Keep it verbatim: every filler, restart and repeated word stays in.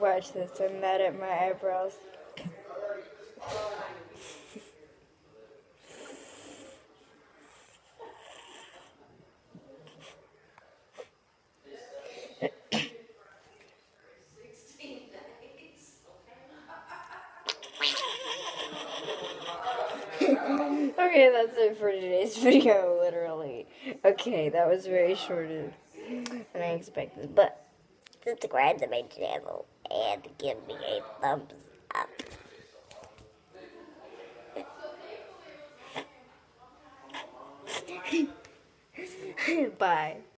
watch this. I'm mad at my eyebrows. Okay, that's it for today's video, literally. Okay, that was very short than I expected, but subscribe to my channel and give me a thumbs up. Bye.